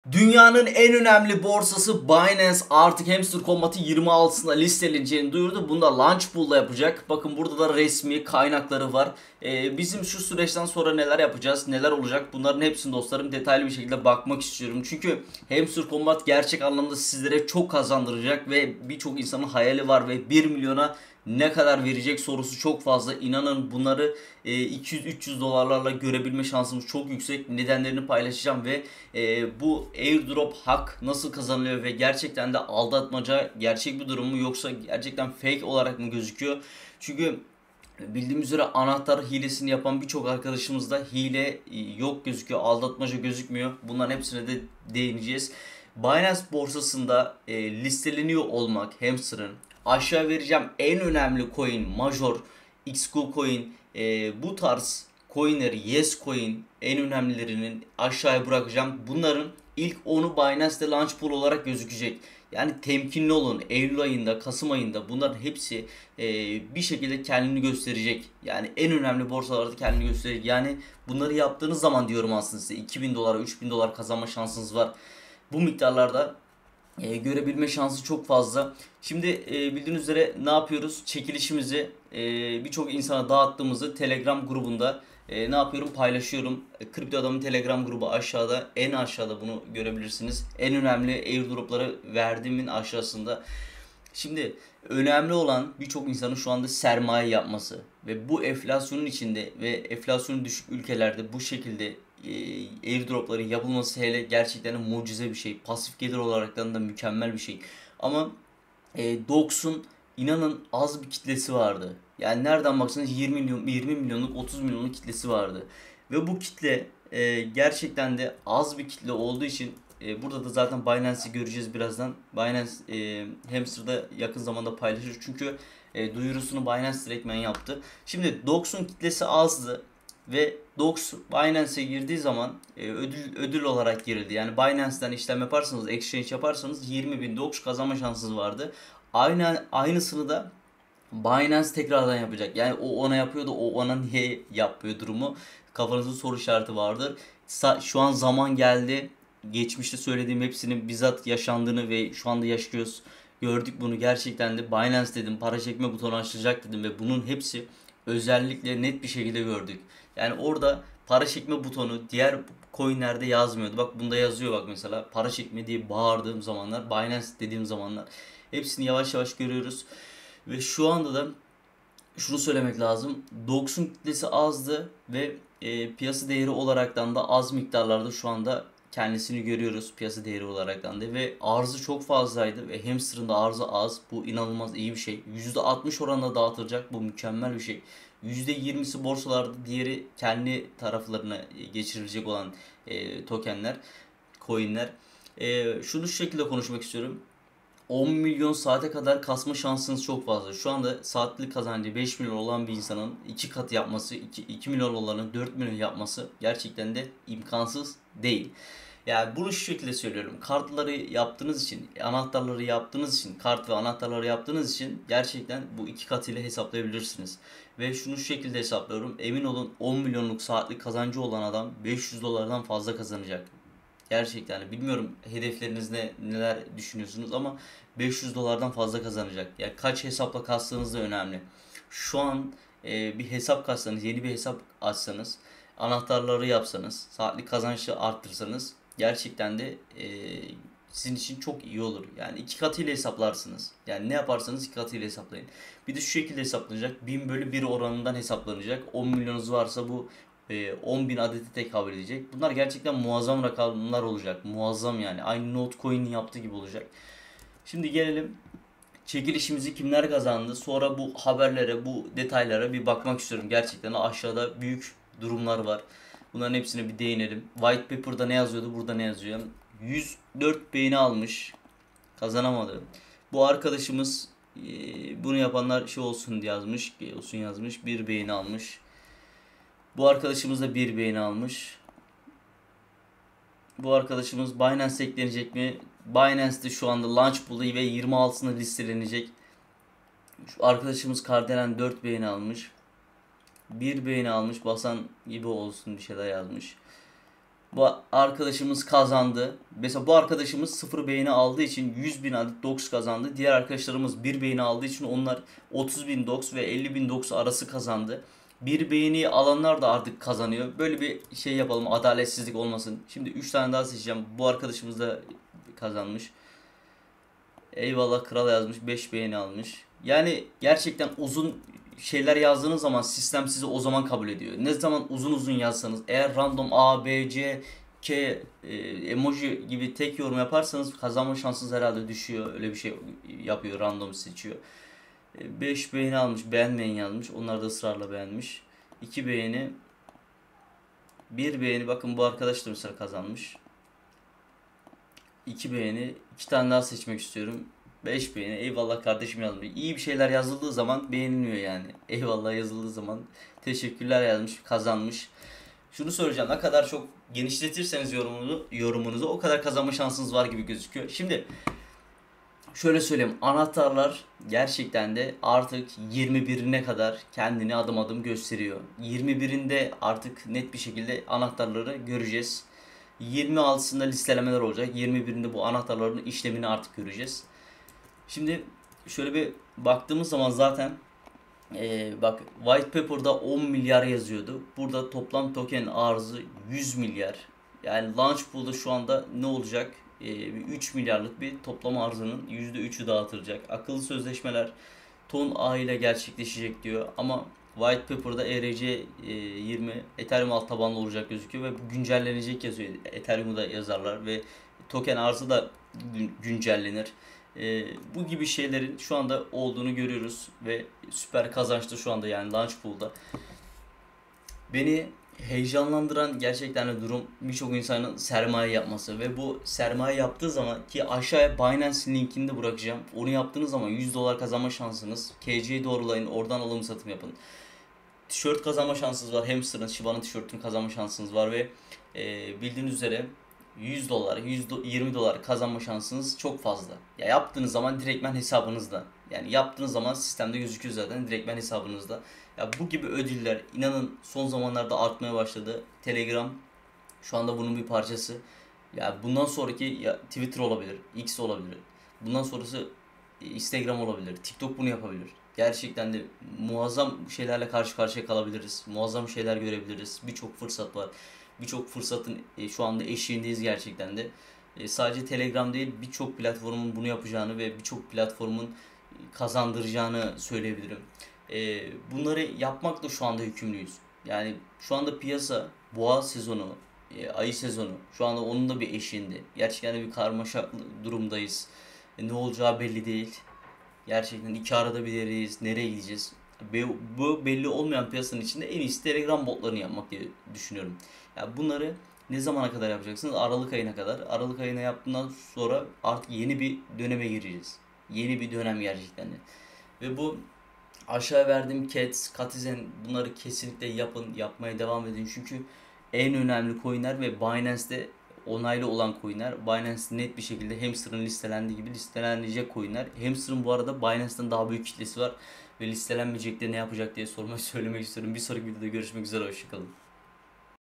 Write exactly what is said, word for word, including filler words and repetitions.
Dünyanın en önemli borsası Binance artık Hamster Combat'ı yirmi altısında listeleneceğini duyurdu. Bunu da Launch Pool'da yapacak. Bakın burada da resmi kaynakları var. Ee, bizim şu süreçten sonra neler yapacağız, neler olacak, bunların hepsini dostlarım detaylı bir şekilde bakmak istiyorum. Çünkü Hamster Combat gerçek anlamda sizlere çok kazandıracak ve birçok insanın hayali var ve bir milyona ne kadar verecek sorusu çok fazla. İnanın bunları iki yüz üç yüz dolarlarla görebilme şansımız çok yüksek. Nedenlerini paylaşacağım ve e, bu airdrop hak nasıl kazanılıyor ve gerçekten de aldatmaca gerçek bir durum mu yoksa gerçekten fake olarak mı gözüküyor? Çünkü bildiğimiz üzere anahtar hilesini yapan birçok arkadaşımızda hile yok gözüküyor, aldatmaca gözükmüyor. Bunların hepsine de değineceğiz. Binance borsasında e, listeleniyor olmak Hamster'ın, aşağı vereceğim en önemli coin Major, X Q coin, e, bu tarz coinleri, Yes coin en önemlilerinin aşağıya bırakacağım. Bunların ilk onu Binance'de launch pool olarak gözükecek. Yani temkinli olun. Eylül ayında, Kasım ayında bunların hepsi e, bir şekilde kendini gösterecek. Yani en önemli borsalarda kendini gösterecek. Yani bunları yaptığınız zaman diyorum aslında size iki bin dolar, üç bin dolar kazanma şansınız var. Bu miktarlarda e, görebilme şansı çok fazla. Şimdi e, bildiğiniz üzere ne yapıyoruz? Çekilişimizi e, birçok insana dağıttığımızı Telegram grubunda e, ne yapıyorum? Paylaşıyorum. E, Kripto Adam'ın Telegram grubu aşağıda, en aşağıda bunu görebilirsiniz. En önemli airdropları verdiğimin aşağısında. Şimdi önemli olan birçok insanın şu anda sermaye yapması ve bu enflasyonun içinde ve enflasyonu düşük ülkelerde bu şekilde e, airdropların yapılması hele gerçekten mucize bir şey. Pasif gelir olaraktan da mükemmel bir şey. Ama e, Dox'un inanın az bir kitlesi vardı. Yani nereden baksanız yirmi milyon, yirmi milyonluk, otuz milyonluk kitlesi vardı. Ve bu kitle e, gerçekten de az bir kitle olduğu için e, burada da zaten Binance'i göreceğiz birazdan. Binance e, Hamster'da yakın zamanda paylaşır. Çünkü e, duyurusunu Binance direktmen yaptı. Şimdi Dox'un kitlesi azdı. Ve Dox Binance'e girdiği zaman e, ödül ödül olarak girildi. Yani Binance'den işlem yaparsanız, exchange yaparsanız yirmi bin Dox kazanma şansınız vardı. Aynı aynısını da Binance tekrardan yapacak. Yani o ona yapıyordu, o ona niye yapmıyor durumu. Kafanızda soru işareti vardır. Sa- şu an zaman geldi. Geçmişte söylediğim hepsinin bizzat yaşandığını ve şu anda yaşıyoruz. Gördük bunu gerçekten de. Binance dedim, para çekme butonu açılacak dedim ve bunun hepsi özellikle net bir şekilde gördük. Yani orada para çekme butonu diğer coinlerde yazmıyordu. Bak bunda yazıyor, bak mesela para çekme diye bağırdığım zamanlar, Binance dediğim zamanlar, hepsini yavaş yavaş görüyoruz. Ve şu anda da şunu söylemek lazım. Dox'un kitlesi azdı ve e, piyasa değeri olaraktan da az miktarlarda şu anda kendisini görüyoruz piyasa değeri olaraktan da ve arzı çok fazlaydı ve Hamster'ın da arzı az. Bu inanılmaz iyi bir şey. yüzde altmış oranında dağıtılacak. Bu mükemmel bir şey. yüzde yirmisi borsalarda, diğeri kendi taraflarına geçirilecek olan e, tokenler, coinler. E, şunu şu şekilde konuşmak istiyorum. on milyon saate kadar kasma şansınız çok fazla. Şu anda saatlik kazancı beş milyon olan bir insanın iki kat yapması, iki, iki milyon olanın dört milyon yapması gerçekten de imkansız değil. Yani bunu şu şekilde söylüyorum. Kartları yaptığınız için, anahtarları yaptığınız için, kart ve anahtarları yaptığınız için gerçekten bu iki katıyla hesaplayabilirsiniz. Ve şunu şu şekilde hesaplıyorum. Emin olun on milyonluk saatlik kazancı olan adam beş yüz dolardan fazla kazanacak. Gerçekten bilmiyorum hedefleriniz ne, neler düşünüyorsunuz ama beş yüz dolardan fazla kazanacak. Yani kaç hesapla kastığınız da önemli. Şu an e, bir hesap kassanız, yeni bir hesap açsanız, anahtarları yapsanız, saatlik kazançı arttırsanız gerçekten de e, sizin için çok iyi olur. Yani iki katıyla hesaplarsınız. Yani ne yaparsanız iki katıyla hesaplayın. Bir de şu şekilde hesaplanacak. bin bölü bir oranından hesaplanacak. on milyonunuz varsa bu e, on bin adete tekabül edecek. Bunlar gerçekten muazzam rakamlar olacak. Muazzam yani. Aynı Notcoin'in yaptığı gibi olacak. Şimdi gelelim çekilişimizi kimler kazandı. Sonra bu haberlere, bu detaylara bir bakmak istiyorum. Gerçekten aşağıda büyük durumlar var. Bunların hepsine bir değinelim. White Paper'da ne yazıyordu? Burada ne yazıyor? yüz dört beğeni almış. Kazanamadı. Bu arkadaşımız e, bunu yapanlar şey olsun yazmış. Olsun yazmış. Bir beğeni almış. Bu arkadaşımız da bir beğeni almış. Bu arkadaşımız Binance'e eklenecek mi? Binance'de şu anda Launch Pool'da ve yirmi altısında listelenecek. Şu arkadaşımız Kardelen dört beğeni almış. bir beğeni almış. Basan gibi olsun bir şeyler yazmış. Bu arkadaşımız kazandı. Mesela bu arkadaşımız sıfır beğeni aldığı için yüz bin adet dox kazandı. Diğer arkadaşlarımız bir beğeni aldığı için onlar otuz bin dox ve elli bin dox arası kazandı. Bir beğeni alanlar da artık kazanıyor. Böyle bir şey yapalım, adaletsizlik olmasın. Şimdi üç tane daha seçeceğim. Bu arkadaşımız da kazanmış. Eyvallah kral yazmış, beş beğeni almış. Yani gerçekten uzun şeyler yazdığınız zaman sistem sizi o zaman kabul ediyor. Ne zaman uzun uzun yazsanız, eğer random A, B, C, K e, emoji gibi tek yorum yaparsanız kazanma şansınız herhalde düşüyor. Öyle bir şey yapıyor, random seçiyor. beş beğeni almış, beğenmeyin yazmış. Onlar da ısrarla beğenmiş. iki beğeni, bir beğeni, bakın bu arkadaş da mesela kazanmış. iki beğeni, iki tane daha seçmek istiyorum. beş beğeni, eyvallah kardeşim yazmış. İyi bir şeyler yazıldığı zaman beğeniliyor yani. Eyvallah yazıldığı zaman teşekkürler yazmış, kazanmış. Şunu söyleyeceğim, ne kadar çok genişletirseniz yorumunuzu, yorumunuzu o kadar kazanma şansınız var gibi gözüküyor. Şimdi şöyle söyleyeyim, anahtarlar gerçekten de artık yirmi birine kadar kendini adım adım gösteriyor. yirmi birinde artık net bir şekilde anahtarları göreceğiz. yirmi altısında listelemeler olacak. yirmi birinde bu anahtarların işlemini artık göreceğiz. Şimdi şöyle bir baktığımız zaman zaten ee, bak White Paper'da on milyar yazıyordu. Burada toplam token arzı yüz milyar. Yani Launch Pool'da şu anda ne olacak? Ee, üç milyarlık bir toplam arzının yüzde üçü dağıtılacak. Akıllı sözleşmeler ton A ile gerçekleşecek diyor. Ama White Paper'da E R C yirmi Ethereum alt tabanlı olacak gözüküyor ve bu güncellenecek yazıyor. Ethereum'da yazarlar ve token arzı da güncellenir. E, bu gibi şeylerin şu anda olduğunu görüyoruz ve süper kazançlı şu anda yani Launch Pool'da. Beni heyecanlandıran gerçekten de durum birçok insanın sermaye yapması ve bu sermaye yaptığı zaman ki aşağıya Binance linkini de bırakacağım. Onu yaptığınız zaman yüz dolar kazanma şansınız. K C'yi doğrulayın, oradan alım satım yapın. Tişört kazanma şansınız var. Hamster'ın, Shiba'nın tişörtünü kazanma şansınız var ve e, bildiğiniz üzere yüz dolar, yüz yirmi dolar kazanma şansınız çok fazla. Ya yaptığınız zaman direktmen hesabınızda. Yani yaptığınız zaman sistemde gözüküyor zaten direktmen hesabınızda. Ya bu gibi ödüller inanın son zamanlarda artmaya başladı. Telegram şu anda bunun bir parçası. Ya bundan sonraki ya Twitter olabilir, X olabilir. Bundan sonrası Instagram olabilir, TikTok bunu yapabilir. Gerçekten de muazzam şeylerle karşı karşıya kalabiliriz. Muazzam şeyler görebiliriz. Birçok fırsat var. Birçok fırsatın e, şu anda eşiğindeyiz gerçekten de. E, sadece Telegram değil, birçok platformun bunu yapacağını ve birçok platformun kazandıracağını söyleyebilirim. E, bunları yapmakla şu anda yükümlüyüz. Yani şu anda piyasa boğa sezonu, e, ayı sezonu şu anda onun da bir eşiğinde. Gerçekten de bir karmaşa durumdayız. E, ne olacağı belli değil. Gerçekten iki arada bir yeriyiz. Nereye gideceğiz? Bu belli olmayan piyasanın içinde en iyisi Telegram botlarını yapmak diye düşünüyorum. Yani bunları ne zamana kadar yapacaksınız? Aralık ayına kadar. Aralık ayına yaptığından sonra artık yeni bir döneme gireceğiz. Yeni bir dönem gerçekten de. Ve bu aşağı verdiğim Cats, Katizen bunları kesinlikle yapın. Yapmaya devam edin. Çünkü en önemli coinler ve Binance'de onaylı olan coinler. Binance net bir şekilde Hamster'ın listelendiği gibi listelenecek coinler. Hamster'ın bu arada Binance'dan daha büyük kitlesi var. Ve listelenmeyecek de ne yapacak diye sormayı söylemek istiyorum. Bir sonraki videoda görüşmek üzere. Hoşçakalın.